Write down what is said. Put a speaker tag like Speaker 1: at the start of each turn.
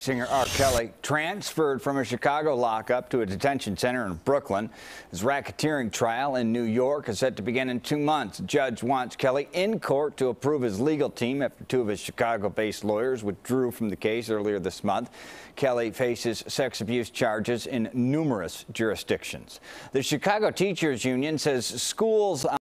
Speaker 1: Singer R. Kelly transferred from a Chicago lockup to a detention center in Brooklyn. His racketeering trial in New York is set to begin in 2 months. The judge wants Kelly in court to approve his legal team after 2 of his Chicago-based lawyers withdrew from the case earlier this month. Kelly faces sex abuse charges in numerous jurisdictions. The Chicago Teachers Union says schools